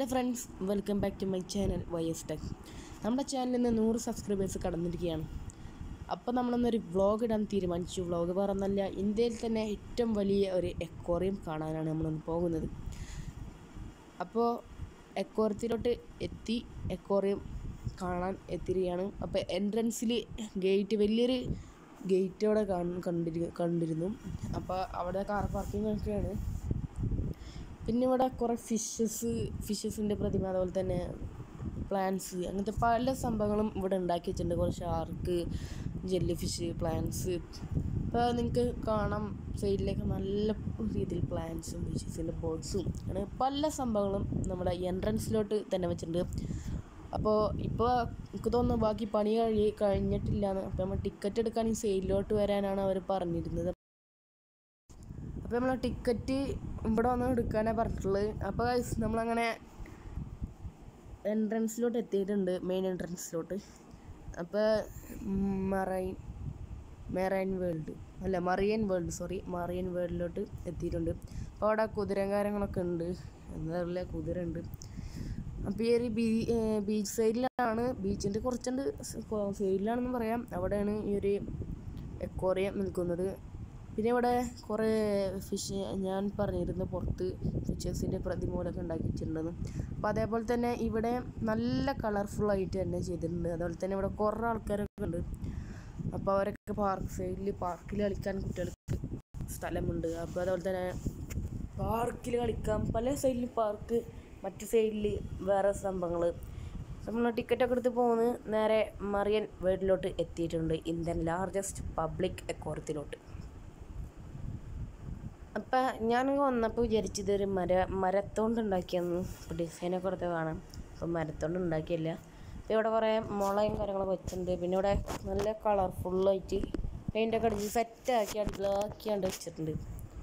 Hello friends, welcome back to my channel Bigest. നമ്മുടെ ചാനലിൽ നിന്ന് 100 സബ്സ്ക്രൈബേഴ്സ് കടന്നിരിക്കുകയാണ്. അപ്പോൾ നമ്മളൊന്നൊരു വ്ളോഗ് ഇടാൻ തീരുമാനിച്ചു. വ്ളോഗ് പറഞ്ഞല്ല, ഇന്ത്യയിൽ തന്നെ ഏറ്റവും വലിയ ഒരു അക്വേറിയം കാണാനാണ് നമ്മളൊന്ന് പോകുന്നത്. അപ്പോൾ അക്വേറിയത്തിലോട്ട് എത്തി, അക്വേറിയം കാണാൻ എത്തിയിരിക്കുകയാണ്. അപ്പോൾ എൻട്രൻസിൽ ഗേറ്റ്, വലിയൊരു ഗേറ്റ് അവിടെ കണ്ടിരുന്നു. അപ്പോൾ അവിടെ കാർ പാർക്കിംഗ് ഒക്കെയാണ്. പിന്നെ ഇവിടെ കുറേ ഫിഷസിൻ്റെ പ്രതിമ, അതുപോലെ തന്നെ പ്ലാന്റ്സ്, അങ്ങനത്തെ പല സംഭവങ്ങളും ഇവിടെ ഉണ്ടാക്കി വെച്ചിട്ടുണ്ട്. കുറേ ഷാർക്ക്, ജെല്ലി ഫിഷ്, പ്ലാന്റ്സ്. ഇപ്പോൾ നിങ്ങൾക്ക് കാണാം സൈഡിലേക്ക് നല്ല രീതിയിൽ പ്ലാന്റ്സും ഫിഷസിൻ്റെ ബോർഡ്സും അങ്ങനെ പല സംഭവങ്ങളും നമ്മുടെ എൻട്രൻസിലോട്ട് തന്നെ വെച്ചിട്ടുണ്ട്. അപ്പോൾ ഇപ്പോൾ എനിക്ക് തോന്നുന്നു ബാക്കി പണി കഴിഞ്ഞിട്ടില്ലാന്ന്. അപ്പോൾ നമ്മൾ ടിക്കറ്റ് എടുക്കാൻ ഈ സൈഡിലോട്ട് വരാനാണ് അവർ പറഞ്ഞിരുന്നത്. അപ്പോൾ നമ്മൾ ടിക്കറ്റ് ഇവിടെ വന്ന് എടുക്കാനാണ് പറഞ്ഞിട്ടുള്ളത്. അപ്പോൾ നമ്മളങ്ങനെ എൻട്രൻസിലോട്ട് എത്തിയിട്ടുണ്ട്, മെയിൻ എൻട്രൻസിലോട്ട്. അപ്പോൾ മറിയൻ വേൾഡിലോട്ട് എത്തിയിട്ടുണ്ട്. അപ്പോൾ അവിടെ കുതിരയും കാര്യങ്ങളൊക്കെ ഉണ്ട്, എന്താ കുതിര ഉണ്ട്. അപ്പോൾ ഈ ഒരു ബീച്ച് സൈഡിലാണ്, ബീച്ചിൻ്റെ കുറച്ചുണ്ട് സൈഡിലാണെന്ന് പറയാം. അവിടെയാണ് ഈ ഒരു അക്വേറിയം നിൽക്കുന്നത്. പിന്നെ ഇവിടെ കുറേ ഫിഷ്, ഞാൻ പറഞ്ഞിരുന്നു പുറത്ത് ഫിഷസിൻ്റെ പ്രതിമൂലമൊക്കെ ഉണ്ടാക്കി വെച്ചിട്ടുണ്ടെന്ന്. അപ്പോൾ അതേപോലെ തന്നെ ഇവിടെ നല്ല കളർഫുള്ളായിട്ട് തന്നെ ചെയ്തിട്ടുണ്ട്. അതുപോലെ തന്നെ ഇവിടെ കുറേ ആൾക്കാരൊക്കെ ഉണ്ട്. അപ്പോൾ അവരൊക്കെ പാർക്കിൽ കളിക്കാൻ കുട്ടികൾക്ക് സ്ഥലമുണ്ട്. അപ്പോൾ അതുപോലെ തന്നെ പാർക്കിൽ കളിക്കാം, പല സൈഡിൽ പാർക്ക്, മറ്റു സൈഡിൽ വേറെ സംഭവങ്ങൾ. നമ്മൾ ടിക്കറ്റൊക്കെ എടുത്ത് പോകുന്നത് നേരെ മറിയൻ വേൾഡിലോട്ട് എത്തിയിട്ടുണ്ട്, ഇന്ത്യൻ ലാർജസ്റ്റ് പബ്ലിക് അക്വേറിയത്തിലോട്ട്. അപ്പം ഞാൻ വന്നപ്പോൾ വിചാരിച്ചത് ഒരു മരത്തോണ്ട് ഉണ്ടാക്കിയെന്ന്. ഇപ്പോൾ ഡിസൈനൊക്കെ കൊടുത്ത് കാണാം. അപ്പോൾ മരത്തോണ്ട് ഉണ്ടാക്കിയില്ല. അപ്പോൾ ഇവിടെ കുറേ മുളയും കാര്യങ്ങളൊക്കെ വെച്ചിട്ടുണ്ട്. പിന്നെ ഇവിടെ നല്ല കളർഫുള്ളായിട്ട് പെയിൻ്റൊക്കെ അടിച്ച് സെറ്റാക്കിയാണ്ട് വെച്ചിട്ടുണ്ട്.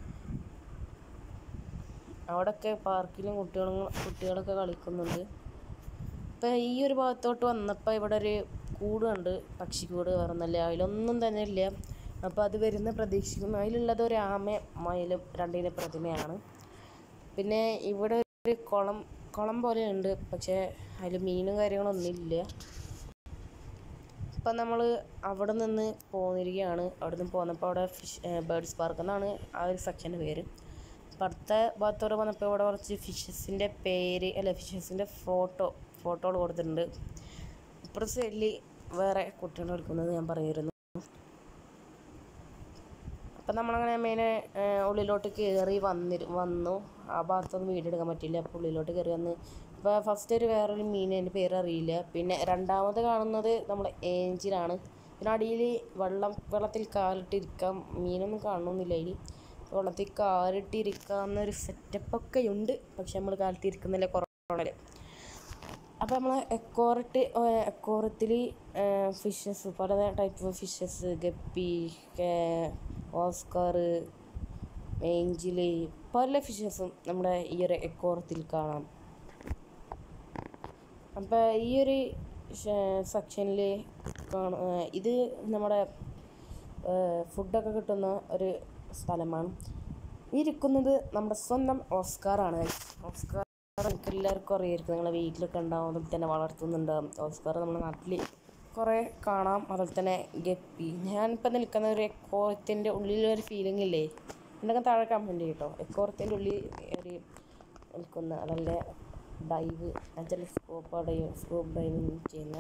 അവിടെയൊക്കെ പാർക്കിലും കുട്ടികളൊക്കെ കളിക്കുന്നുണ്ട്. ഇപ്പോൾ ഈ ഒരു ഭാഗത്തോട്ട് വന്നപ്പോൾ ഇവിടെ ഒരു കൂടുണ്ട്, പക്ഷിക്കൂട്. വേറൊന്നല്ല, അതിലൊന്നും തന്നെ ഇല്ല. അപ്പോൾ അത് വരുന്ന പ്രതീക്ഷിക്കുന്നു. അതിലുള്ളത് ഒരു ആമയും മയിലും രണ്ടിൻ്റെ പ്രതിമയാണ്. പിന്നെ ഇവിടെ ഒരു കുളം പോലെ ഉണ്ട്, പക്ഷേ അതിൽ മീനും കാര്യങ്ങളൊന്നുമില്ല. ഇപ്പം നമ്മൾ അവിടെ നിന്ന് പോന്നിരിക്കുകയാണ്. അവിടെ നിന്ന് പോന്നപ്പോൾ അവിടെ ബേർഡ്സ് പാർക്ക് എന്നാണ് ആ ഒരു സെക്ഷൻ്റെ പേര്. അപ്പം അടുത്ത ഭാഗത്തോടെ വന്നപ്പോൾ ഇവിടെ കുറച്ച് ഫിഷസിൻ്റെ ഫോട്ടോകൾ കൊടുത്തിട്ടുണ്ട്. ഇപ്പുറത്തെ സൈഡിൽ വേറെ കുട്ടികൾ കളിക്കുന്നത് ഞാൻ പറഞ്ഞിരുന്നു. അപ്പം നമ്മളങ്ങനെ ഉള്ളിലോട്ട് കയറി വന്നു. ആ ഭാഗത്തൊന്നും വീഡിയോ എടുക്കാൻ പറ്റില്ല. അപ്പോൾ ഉള്ളിലോട്ട് കയറി വന്ന് ഇപ്പോൾ ഫസ്റ്റ് വേറൊരു മീൻ, എൻ്റെ പേര് അറിയില്ല. പിന്നെ രണ്ടാമത് കാണുന്നത് നമ്മുടെ ഏഞ്ചിലാണ്. പിന്നെ അടിയിൽ വെള്ളത്തിൽ കാലിട്ടിരിക്കാം, മീനൊന്നും കാണണമെന്നില്ല. അതിൽ വെള്ളത്തിൽ കാലിട്ടിരിക്കാവുന്നൊരു സെറ്റപ്പൊക്കെ ഉണ്ട്, പക്ഷെ നമ്മൾ കാലിട്ടിരിക്കുന്നില്ല കൊറോണയിൽ. അപ്പോൾ നമ്മൾ അക്വേറിയത്തിൽ ഫിഷസ്, പല type fishes, guppy, oscar, angel, പല ഫിഷസും നമ്മുടെ ഈ ഒരു അക്വേറിയത്തിൽ കാണാം. അപ്പോൾ ഈ ഒരു സെക്ഷനിൽ ഇത് നമ്മുടെ ഫുഡൊക്കെ കിട്ടുന്ന ഒരു സ്ഥലമാണ്. ഇരിക്കുന്നത് നമ്മുടെ സ്വന്തം ഓസ്കാറാണ്. ഓസ്കാർ എനിക്ക് എല്ലാവർക്കും അറിയായിരിക്കും, നിങ്ങളുടെ വീട്ടിലൊക്കെ ഉണ്ടാവും, അതുപോലെ തന്നെ വളർത്തുന്നുണ്ടാവും. ഓസ്കാർ നമ്മുടെ നാട്ടിൽ കുറേ കാണാം. അതുപോലെ തന്നെ ഗപ്പി. ഞാനിപ്പോൾ നിൽക്കുന്ന ഒരു അക്വേറിയത്തിൻ്റെ ഉള്ളിലൊരു ഫീലിംഗ് ഇല്ലേ, എന്നൊക്കെ താഴെ കമൻറ്റ് കേട്ടോ. അക്വേറിയത്തിൻ്റെ ഉള്ളിൽ ഒരു നിൽക്കുന്ന നല്ല ഡൈവ്, എന്നുവെച്ചാൽ സ്കൂപ്പ് ഡൈവിങ് ചെയ്യുന്ന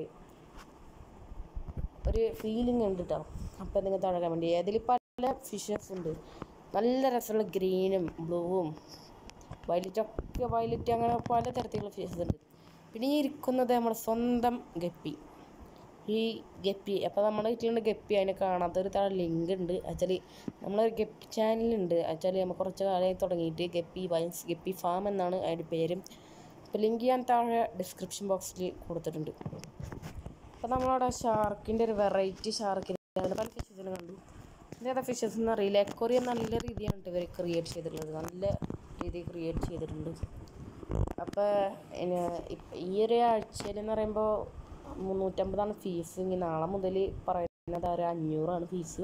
ഒരു ഫീലിംഗ് ഉണ്ട് കേട്ടോ. അപ്പോൾ നിങ്ങൾ താഴെ കമൻറ്റ് ചെയ്യുക. അതിൽ പല ഫിഷസ് ഉണ്ട്, നല്ല രസമുള്ള ഗ്രീനും ബ്ലൂവും വയലറ്റ് അങ്ങനെ പല തരത്തിലുള്ള ഫിഷസ് ഉണ്ട്. പിന്നെ ഈ ഇരിക്കുന്നത് നമ്മുടെ സ്വന്തം ഗപ്പി. ഈ ഗപ്പി, അപ്പോൾ നമ്മുടെ വീട്ടിലുണ്ട് ഗപ്പി. അതിനെ കാണാത്തൊരു താഴെ ലിങ്ക് ഉണ്ട്. വെച്ചാൽ നമ്മളൊരു ഗപ്പി ചാനലുണ്ട്. വെച്ചാൽ നമ്മൾ കുറച്ച് കാലമായി തുടങ്ങിയിട്ട് ഗപ്പി ഫാം എന്നാണ് അതിൻ്റെ പേര്. അപ്പോൾ ലിങ്ക് ഞാൻ താഴെ ഡിസ്ക്രിപ്ഷൻ ബോക്സിൽ കൊടുത്തിട്ടുണ്ട്. അപ്പോൾ നമ്മളവിടെ ഷാർക്കിൻ്റെ ഒരു വെറൈറ്റി ഷാർക്കിൻ്റെ പല ഫിഷസിനെ കണ്ടു. ഏതാ ഫിഷസ് എന്ന് അറിയില്ല. അക്വേറിയം നല്ല രീതിയാണ് ഇവർ ക്രിയേറ്റ് ചെയ്തിട്ടുള്ളത്, നല്ല രീതിയിൽ ക്രിയേറ്റ് ചെയ്തിട്ടുണ്ട്. അപ്പോൾ ഈ ഒരു ആഴ്ചയിലെന്ന് പറയുമ്പോൾ 350 ഫീസ്. ഇനി നാളെ മുതൽ പറയുന്നത് ഒരു 500 ഫീസ്.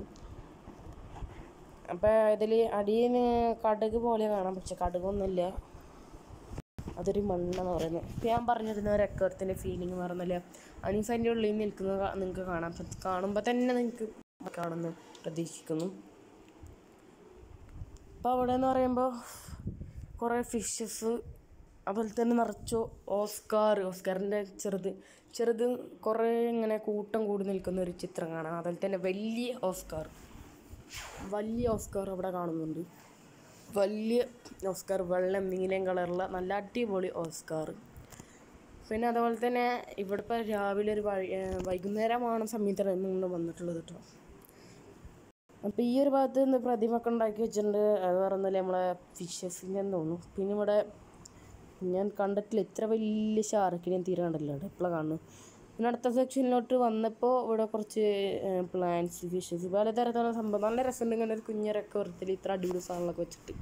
അപ്പോൾ ഇതിൽ അടിയിൽ കടുക് പോലെ കാണാം, പക്ഷെ കടുകൊന്നുമില്ല. അതൊരു മണ്ണെന്ന് പറയുന്നത്. ഇപ്പം ഞാൻ പറഞ്ഞിരുന്ന ഒരു അക്വേറിയത്തിൻ്റെ ഫീലിംഗ് പറഞ്ഞില്ല, അനീസതിൻ്റെ ഉള്ളിൽ നിൽക്കുന്നത് നിങ്ങൾക്ക് കാണാം. കാണുമ്പോൾ തന്നെ നിങ്ങൾക്ക് കാണുന്നു പ്രതീക്ഷിക്കുന്നു. അപ്പോൾ അവിടെ എന്ന് പറയുമ്പോൾ കുറേ ഫിഷസ്, അതുപോലെ തന്നെ നിറച്ചു ഓസ്കാറിൻ്റെ ചെറുത് കുറേ ഇങ്ങനെ കൂട്ടം കൂടി നിൽക്കുന്ന ഒരു ചിത്രം കാണാം. അതുപോലെ തന്നെ വലിയ ഓസ്കാർ അവിടെ കാണുന്നുണ്ട്. വലിയ ഓസ്കാർ, വെള്ളം നീലയും കളറുള്ള നല്ല അടിപൊളി ഓസ്കാർ. പിന്നെ അതുപോലെ തന്നെ ഇവിടെ ഇപ്പോൾ രാവിലെ ഒരു വൈകുന്നേരമാണ് സമയത്താണ് ഇന്ന് വന്നിട്ടുള്ളത് കേട്ടോ. അപ്പോൾ ഈ ഒരു ഭാഗത്ത് നിന്ന് പ്രതിമ ഒക്കെ ഉണ്ടാക്കി വെച്ചിട്ടുണ്ട്. അത് പറഞ്ഞാൽ നമ്മളെ ഫിഷസിൻ്റെ തോന്നുന്നു. പിന്നെ ഇവിടെ ഞാൻ കണ്ടിട്ടില്ല ഇത്ര വലിയ ഷാർക്കിനെ തീരെ കണ്ടില്ല ഇവിടെ, എപ്പോഴാണ് കാണുന്നു. പിന്നെ അടുത്ത സെക്ഷനിലോട്ട് വന്നപ്പോൾ ഇവിടെ കുറച്ച് പ്ലാന്റ്സ്, ഫിഷസ്, പലതരത്തിലുള്ള സംഭവം നല്ല രസമുണ്ട്. ഇങ്ങനെ ഒരു കുഞ്ഞരൊക്കെ വെറുതെ ഇത്ര അടിപൊളി സാധനങ്ങളൊക്കെ വെച്ചിട്ട്.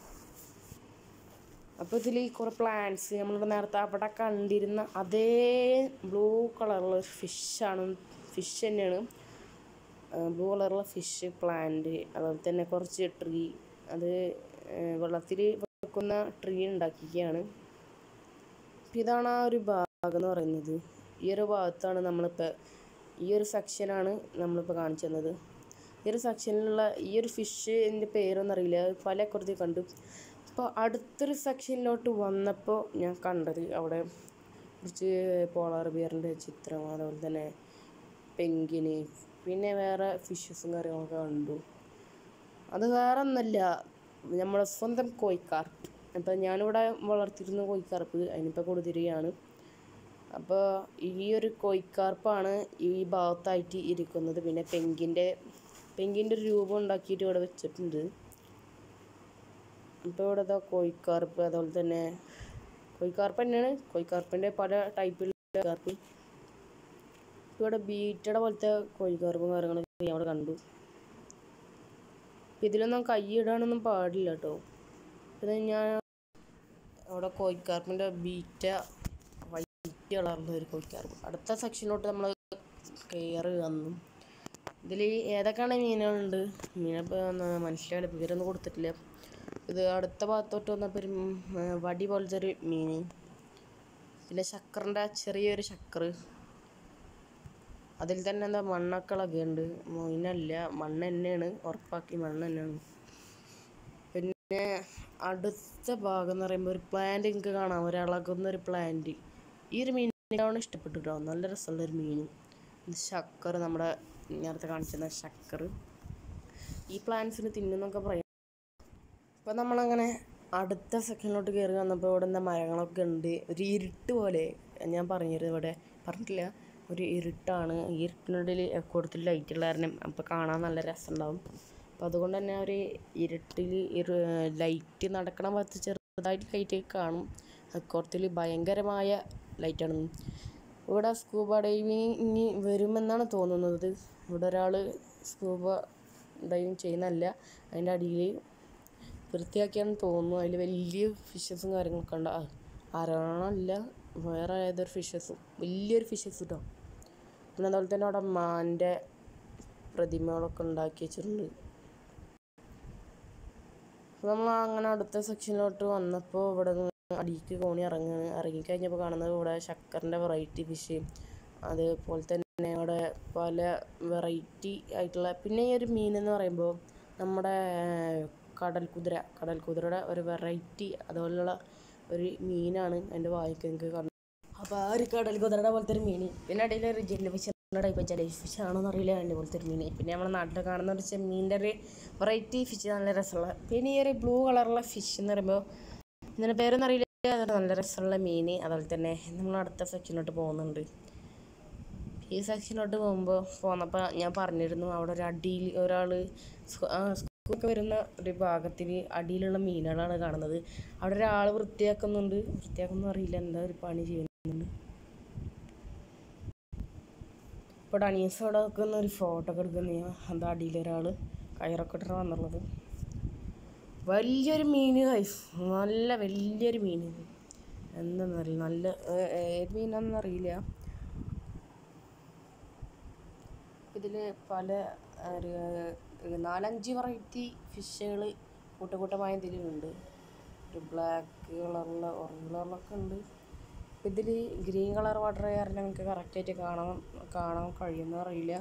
അപ്പോൾ ഇതിൽ കുറേ പ്ലാന്റ്സ് നമ്മളിവിടെ നേരത്തെ അവിടെ കണ്ടിരുന്ന അതേ ബ്ലൂ കളറുള്ള ഫിഷ് തന്നെയാണ്. ബ്ലൂ കളറുള്ള ഫിഷ്, പ്ലാന്റ്, അതുപോലെ തന്നെ കുറച്ച് ട്രീ, അത് വെള്ളത്തിൽ വെക്കുന്ന ട്രീ ഉണ്ടാക്കിയിരിക്കുകയാണ്. ഇതാണ് ആ ഒരു ഭാഗം എന്ന് പറയുന്നത്. ഈ ഒരു ഭാഗത്താണ് ഈ ഒരു സെക്ഷനാണ് നമ്മളിപ്പോൾ കാണിച്ചു തന്നത്. ഈ ഒരു സെക്ഷനിലുള്ള ഈ ഒരു ഫിഷിൻ്റെ പേരൊന്നും അറിയില്ല, പല കുറച്ച് കണ്ടു. അപ്പോൾ അടുത്തൊരു സെക്ഷനിലോട്ട് വന്നപ്പോൾ ഞാൻ കണ്ടത് അവിടെ കുറച്ച് പോളാർ ബിയറിൻ്റെ ചിത്രം, അതുപോലെ തന്നെ പെങ്കിന്, പിന്നെ വേറെ ഫിഷസും കാര്യങ്ങളൊക്കെ കണ്ടു. അത് വേറെ ഒന്നല്ല, നമ്മളെ സ്വന്തം കോഴിക്കാർപ്പ്. അപ്പോൾ ഞാനിവിടെ വളർത്തിയിരുന്ന കോഴിക്കാർപ്പ് അതിനിപ്പോൾ കൊടുത്തിരിക്കുകയാണ്. അപ്പോൾ ഈ ഒരു കോഴിക്കാർപ്പാണ് ഈ ഭാഗത്തായിട്ട് ഇരിക്കുന്നത്. പിന്നെ പെങ്കിൻ്റെ ഒരു രൂപം ഉണ്ടാക്കിയിട്ട് ഇവിടെ വെച്ചിട്ടുണ്ട്. ഇപ്പോൾ ഇവിടെ കോഴിക്കാർപ്പ്, അതുപോലെ തന്നെ കോഴിക്കാർപ്പ് തന്നെയാണ്, കോഴിക്കാർപ്പിൻ്റെ പല ടൈപ്പിലുള്ള കാർപ്പ്. ഇവിടെ ബീറ്റയുടെ പോലത്തെ കോഴിക്കാർപ്പും കാര്യങ്ങളൊക്കെ ഞാൻ അവിടെ കണ്ടു. ഇതിലൊന്നും കൈയിടാനൊന്നും പാടില്ല കേട്ടോ. പിന്നെ ഞാൻ അവിടെ കോഴിക്കാർപ്പിൻ്റെ ബീറ്റ വൈറ്റ് കളറുള്ള ഒരു കോഴിക്കാർപ്പ്. അടുത്ത സെക്ഷനിലോട്ട് നമ്മൾ കയറി വന്നു. ഇതിൽ ഏതൊക്കെയാണ് മീനുകളുണ്ട്, മീനിപ്പോൾ മനസ്സിലാവില്ല, പേരൊന്നും കൊടുത്തിട്ടില്ല. ഇത് അടുത്ത ഭാഗത്തോട്ട് വന്നപ്പോൾ ഒരു വടി പോലത്തെ ഒരു മീൻ, പിന്നെ ശക്കറിൻ്റെ ചെറിയൊരു ശക്കർ, അതിൽ തന്നെ എന്താ മണ്ണക്കളൊക്കെ ഉണ്ട്. മീനല്ല, മണ്ണ് തന്നെയാണ്, ഉറപ്പാക്കി മണ്ണ് തന്നെയാണ്. പിന്നെ അടുത്ത ഭാഗം എന്ന് പറയുമ്പോൾ ഒരു പ്ലാന്റ് നിങ്ങൾക്ക് കാണാം, ഒരിളകുന്നൊരു പ്ലാന്റ്. ഈ ഒരു മീനിനാണ് ഇഷ്ടപ്പെട്ടു കേട്ടോ, നല്ല രസമുള്ളൊരു മീൻ. ശക്കർ, നമ്മുടെ നേരത്തെ കാണിച്ചിരുന്ന ശക്കർ. ഈ പ്ലാന്റ്സിന് തിന്നുന്നൊക്കെ പറയാം. അപ്പോൾ നമ്മളങ്ങനെ അടുത്ത സെക്ഷനിലോട്ട് കയറി വന്നപ്പോൾ ഇവിടെ എന്താ മരങ്ങളൊക്കെ ഉണ്ട്. ഒരു ഇരുട്ട് പോലെ ഞാൻ പറഞ്ഞിരുന്നു, ഇവിടെ പറഞ്ഞിട്ടില്ല, ഒരു ഇരുട്ടാണ്. ഈ ഇരുട്ടിനുള്ളിൽ കൂടുതൽ ലൈറ്റുള്ള കാരണം അപ്പോൾ കാണാൻ നല്ല രസമുണ്ടാവും. അപ്പോൾ അതുകൊണ്ട് തന്നെ ഒരു ഇരുട്ടിൽ ലൈറ്റ് നടക്കണ ഭാഗത്ത് ചെറുതായിട്ട് ലൈറ്റ് കാണും. അക്വാറിയത്തിൽ ഭയങ്കരമായ ലൈറ്റാണ്. ഇവിടെ സ്കൂബ ഡൈവിങ് വരുമെന്നാണ് തോന്നുന്നത്. ഇവിടെ ഒരാൾ സ്കൂബ ഡൈവിങ് ചെയ്യുന്നതല്ല, അതിൻ്റെ അടിയിൽ വൃത്തിയാക്കിയാണെന്ന് തോന്നുന്നു. അതിൽ വലിയ ഫിഷസും കാര്യങ്ങളൊക്കെ ഉണ്ട്. ആരാണല്ല, വേറെ ഏതൊരു ഫിഷസും, വലിയൊരു ഫിഷസ് കേട്ടോ. പിന്നെ അതുപോലെ തന്നെ അവിടെ മാൻ്റെ പ്രതിമകളൊക്കെ ഉണ്ടാക്കി വെച്ചിട്ടുണ്ട്. നമ്മൾ അങ്ങനെ അടുത്ത സെക്ഷനിലോട്ട് വന്നപ്പോൾ ഇവിടെ അടിക്ക് കോണി ഇറങ്ങിക്കഴിഞ്ഞപ്പോൾ കാണുന്നത് ഇവിടെ ശക്കറിൻ്റെ വെറൈറ്റി ഫിഷ്, അതുപോലെ തന്നെ അവിടെ പല വെറൈറ്റി ആയിട്ടുള്ള, പിന്നെ ഈ ഒരു മീൻ എന്ന് പറയുമ്പോൾ നമ്മുടെ കടൽക്കുതിരയുടെ ഒരു വെറൈറ്റി അതുപോലുള്ള ഒരു മീനാണ്. എൻ്റെ വായിക്ക് നിങ്ങൾക്ക് കണ്ടു. അപ്പോൾ ആ ഒരു കടൽക്കുതിരയുടെ പോലത്തെ ഒരു മീൻ, പിന്നെ ഇടയിൽ ഒരു ജെല്ലി ഫിഷിൻ്റെ ടൈപ്പ് ജെല്ലി ഫിഷ് ആണോന്ന് അറിയില്ല, അതിൻ്റെ പോലത്തെ ഒരു മീൻ. പിന്നെ നമ്മുടെ നാട്ടിൽ കാണുന്ന ഒരു ചെമ്മീൻ്റെ ഒരു വെറൈറ്റി ഫിഷ്, നല്ല രസമുള്ള. പിന്നെ ഈ ഒരു ബ്ലൂ കളറുള്ള ഫിഷ് എന്ന് പറയുമ്പോൾ ഇതിൻ്റെ പേരൊന്നും അറിയില്ല, അതൊരു നല്ല രസമുള്ള മീൻ. അതുപോലെ തന്നെ നമ്മൾ അടുത്ത സെക്ഷനിലോട്ട് പോകുന്നുണ്ട്. ഈ സെക്ഷനിലോട്ട് പോന്നപ്പോൾ ഞാൻ പറഞ്ഞിരുന്നു, അവിടെ ഒരു അടിയിൽ ഒരാൾ സ്കൂളൊക്കെ വരുന്ന ഒരു ഭാഗത്തിൽ അടിയിലുള്ള മീനുകളാണ് കാണുന്നത്. അവിടെ ഒരാൾ വൃത്തിയാക്കുന്നു അറിയില്ല, എന്താ ഒരു പണി ചെയ്യുന്നുണ്ട്. ഇപ്പോൾ അനീസ് അവിടെ നിൽക്കുന്ന ഒരു ഫോട്ടോ ഒക്കെ എടുക്കുന്ന എന്താ അടിയിലൊരാൾ കയറൊക്കെ ഇട്ടിട്ട് വന്നുള്ളത്. വലിയൊരു മീൻ, നല്ല വലിയൊരു മീൻ, എന്താണെന്നറിയില്ല, നല്ല ഏത് മീനാണെന്ന് അറിയില്ല. ഇതിൽ പല 4-5 വെറൈറ്റി ഫിഷുകൾ കൂട്ടമായി ഇതിലുണ്ട്. ഒരു ബ്ലാക്ക് കളറുള്ള ഓറഞ്ച് കളറിലൊക്കെ ഉണ്ട്. ഇതിൽ ഗ്രീൻ കളർ വാട്ടർ കാരണം നമുക്ക് കറക്റ്റായിട്ട് കാണാൻ കഴിയുമെന്ന് അറിയില്ല.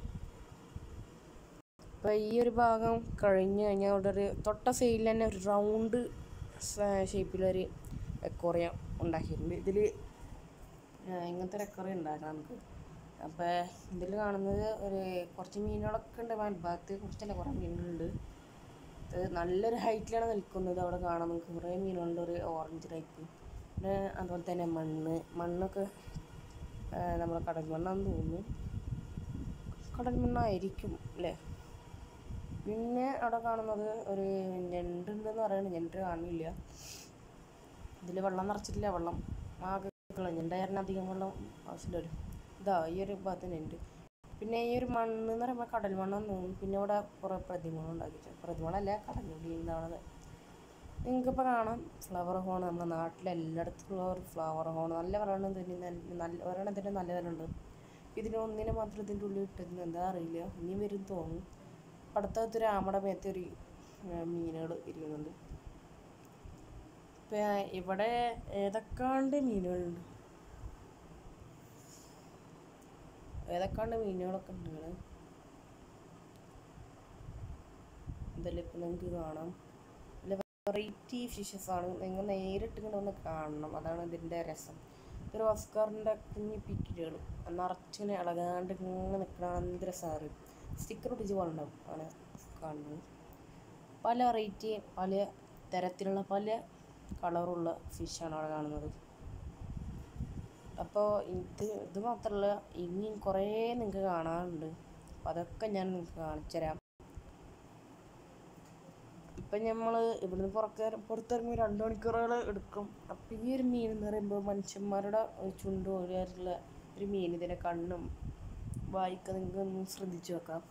അപ്പോൾ ഈ ഒരു ഭാഗം കഴിഞ്ഞ് കഴിഞ്ഞാൽ അവിടെ ഒരു തൊട്ട സൈഡിൽ തന്നെ ഒരു റൗണ്ട് ഷേപ്പിലൊരു അക്വേറിയം ഉണ്ടാക്കിയിട്ടുണ്ട്. ഇതിൽ ഇങ്ങനത്തെ ഒരു അക്വേറിയം ഉണ്ടാക്കാം നമുക്ക്. അപ്പോൾ ഇതിൽ കാണുന്നത് ഒരു കുറച്ച് മീനുകളൊക്കെ ഉണ്ട്. ഭാഗത്ത് കുറച്ചല്ല കുറേ മീനുകളുണ്ട്. ഇത് നല്ലൊരു ഹൈറ്റിലാണ് നിൽക്കുന്നത്. അവിടെ കാണാൻ നമുക്ക് കുറേ മീനുകളുണ്ട്. ഒരു ഓറഞ്ച് ടൈപ്പ്. പിന്നെ അതുപോലെ തന്നെ മണ്ണൊക്കെ നമ്മളെ കടൽ മണ്ണാന്ന് തോന്നുന്നു. കടൽ മണ്ണായിരിക്കും അല്ലേ. പിന്നെ അവിടെ കാണുന്നത് ഒരു ഞണ്ടുണ്ടെന്ന് പറയുന്നത്. ഞണ്ട് കാണില്ല. ഇതിൽ വെള്ളം നിറച്ചിട്ടില്ല. വെള്ളം ആകെ ഞണ്ടായിരുന്നു. അധികം വെള്ളം ആവശ്യമില്ലല്ലോ. ഇതാ ഈ ഒരു ഭാഗത്ത് ഞണ്ട്. പിന്നെ ഈ ഒരു മണ്ണ് എന്ന് പറയുമ്പോൾ കടൽ മണ്ണെന്ന് തോന്നുന്നു. പിന്നെ ഇവിടെ കുറേ പ്രതിമകൾ ഉണ്ടാക്കിയിട്ട്, പ്രതിമകളല്ല കടലുണ്ടി ഉണ്ടാവുന്നത്. നിങ്ങൾക്കിപ്പോൾ കാണാം ഫ്ലവർ ഹോൺ. നമ്മുടെ നാട്ടിലെല്ലായിടത്തുള്ള ഒരു ഫ്ലവർ ഹോൺ. നല്ല ഒരെണ്ണം ഒരെണ്ണത്തിന് നല്ല വില ഉണ്ട്. ഇതിനൊന്നിനെ മാത്രം ഇതിൻ്റെ ഉള്ളിൽ ഇട്ടിരുന്നു. എന്താ അറിയില്ല. ഇനി വരും തോന്നും. അടുത്തൊരു ആമയുടെ മേത്തൊരു മീനുകൾ ഇരിക്കുന്നുണ്ട്. ഇപ്പം ഇവിടെ ഏതൊക്കെയാണ്ട് മീനുകളുണ്ട്. ഏതൊക്കെയാണ്ട് മീനുകളൊക്കെ ഉണ്ട് ഇവിടെ. ഇതെല്ലാം ഇപ്പം നിങ്ങൾക്ക് കാണാം. വെറൈറ്റി ഫിഷസ് ആണ്. നിങ്ങൾ നേരിട്ട് ഒന്ന് കാണണം. അതാണ് ഇതിൻ്റെ രസം. ഇതൊരു ഓസ്കാറിൻ്റെ കുഞ്ഞി പിക്കിലുകൾ നിറച്ചിങ്ങനെ ഇളകാണ്ട് ഇങ്ങനെ നിൽക്കണം. എന്ത് രസമാണ്. സ്റ്റിക്കർ ഒട്ടിച്ച് കൊണ്ടുണ്ടാവും. അങ്ങനെ കാണുന്നത് പല വെറൈറ്റി പല തരത്തിലുള്ള പല കളറുള്ള ഫിഷാണ് അവിടെ കാണുന്നത്. അപ്പോൾ ഇത് മാത്രമല്ല, ഇനിയും കുറേ നിങ്ങൾക്ക് കാണാനുണ്ട്. അപ്പോൾ അതൊക്കെ ഞാൻ നിങ്ങൾക്ക് കാണിച്ചു തരാം. ഇപ്പം നമ്മൾ ഇവിടുന്ന് പുറത്തിറങ്ങി 2 മണിക്കൂറുകൾ എടുക്കും. അപ്പം ഈ ഒരു മീൻ എന്ന് പറയുമ്പോൾ മനുഷ്യന്മാരുടെ ചുണ്ട് പോലെയുള്ള ഒരു മീൻ. ഇതിൻ്റെ കണ്ണും വായിക്ക് നിങ്ങൾക്ക് ഒന്ന് ശ്രദ്ധിച്ചു വെക്കാം.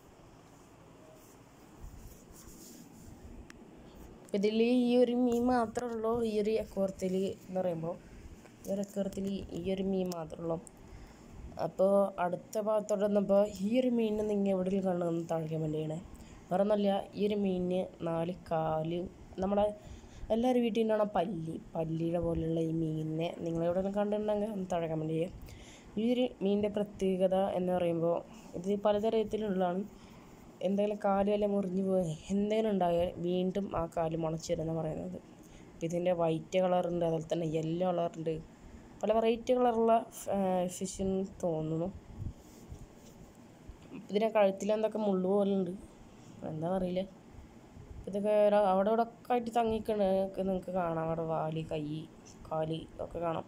ഇതിൽ ഈ ഒരു മീൻ മാത്രമേ ഉള്ളൂ. ഈ ഒരു അക്വേറിയത്തിൽ എന്ന് പറയുമ്പോൾ ഈ ഒരു അക്വേറിയത്തിൽ ഈ ഒരു മീൻ മാത്രമേ ഉള്ളൂ. അപ്പോൾ അടുത്ത ഭാഗത്തോട്ട് വന്നപ്പോൾ ഈ ഒരു മീനിനെ നിങ്ങൾ എവിടെ കാണുമെന്ന് താഴെ കമൻറ്റ് ചെയ്യണേ. വേറെ ഒന്നുമല്ല, ഈ ഒരു മീനിന് 4 കാല്. നമ്മുടെ എല്ലാവരും വീട്ടിൽ നിന്നാണ് പല്ലിയുടെ പോലെയുള്ള ഈ മീനിനെ നിങ്ങളെവിടെ കണ്ടിട്ടുണ്ടെങ്കിൽ ഒന്ന് താഴെ കമൻറ്റ് ചെയ്യുക. ഈ ഒരു മീനിൻ്റെ പ്രത്യേകത എന്ന് പറയുമ്പോൾ ഇത് പലതരത്തിലുള്ളതാണ്. എന്തെങ്കിലും കാല് വല്ല മുറിഞ്ഞു പോയി എന്തെങ്കിലും ഉണ്ടായാൽ വീണ്ടും ആ കാല് മുളച്ചിരുന്ന് പറയുന്നത്. ഇതിൻ്റെ വൈറ്റ് കളറുണ്ട്, അതുപോലെ തന്നെ യെല്ലോ കളറുണ്ട്. പല വെറൈറ്റി കളറുള്ള ഫിഷെന്ന് തോന്നുന്നു. ഇതിൻ്റെ കഴുത്തിൽ എന്തൊക്കെ മുള്ളു പോലുണ്ട്. എന്താ അറിയില്ല. ഇതൊക്കെ അവിടെ ഇവിടെ ഒക്കെ ആയിട്ട് തങ്ങിക്കണ നിങ്ങൾക്ക് കാണാം. അവിടെ വാല്, കൈ, കാല് ഒക്കെ കാണാം.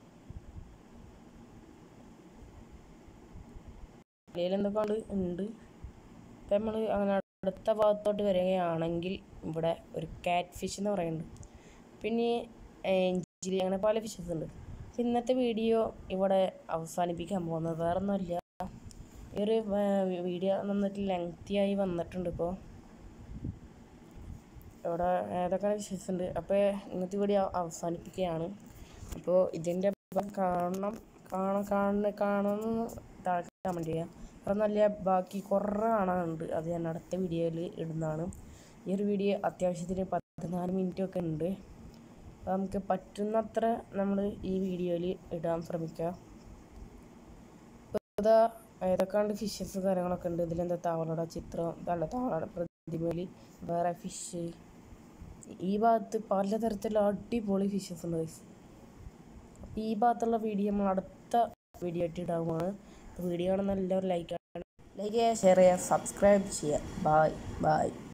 എന്തൊക്കെ ഉണ്ട്. ഇപ്പം നമ്മൾ അങ്ങനെ അടുത്ത ഭാഗത്തോട്ട് വരികയാണെങ്കിൽ ഇവിടെ ഒരു കാറ്റ് ഫിഷ് എന്ന് പറയുന്നുണ്ട്. പിന്നെ എഞ്ചിലി, അങ്ങനെ പല ഫിഷസ് ഉണ്ട്. ഇന്നത്തെ വീഡിയോ ഇവിടെ അവസാനിപ്പിക്കാൻ പോകുന്നത് വേറെ ഒന്നുമില്ല. ഈ ഒരു വീഡിയോ നന്നായിട്ട് ലെങ്തിയായി വന്നിട്ടുണ്ട്. ഇപ്പോൾ ഇവിടെ ഏതൊക്കെ ഫിഷസ് ഉണ്ട്. അപ്പോൾ ഇന്നത്തെ വീഡിയോ അവസാനിപ്പിക്കുകയാണ്. അപ്പോൾ ഇതിൻ്റെ കാണണമെന്ന് താഴെ കമൻറ്റ് ചെയ്യാം. അത് നല്ല ബാക്കി കുറേ കാണാനുണ്ട്. അത് ഞാൻ അടുത്ത വീഡിയോയിൽ ഇടുന്നതാണ്. ഈ ഒരു വീഡിയോ അത്യാവശ്യത്തിന് 14 മിനിറ്റൊക്കെ ഉണ്ട്. അപ്പോൾ നമുക്ക് പറ്റുന്നത്ര നമ്മൾ ഈ വീഡിയോയിൽ ഇടാൻ ശ്രമിക്കുക. ഇപ്പോൾ ഏതൊക്കെയാണ്ട് ഫിഷസ് കാര്യങ്ങളൊക്കെ ഉണ്ട്. ഇതിലെന്താ തവളയുടെ ചിത്രം, തവളയുടെ പ്രതിമയിൽ വേറെ ഫിഷ്. ഈ ഭാഗത്ത് പലതരത്തിലുള്ള അടിപൊളി ഫിഷസ് ഉണ്ട്. അപ്പോൾ ഈ ഭാഗത്തുള്ള വീഡിയോ നമ്മൾ അടുത്ത വീഡിയോ ആയിട്ട് ഇടാവുന്നതാണ്. വീഡിയോ കാണുന്ന എല്ലാവരും ലൈക്ക് ചെയ്യുക, ഷെയർ ചെയ്യുക, സബ്സ്ക്രൈബ് ചെയ്യുക. ബൈ.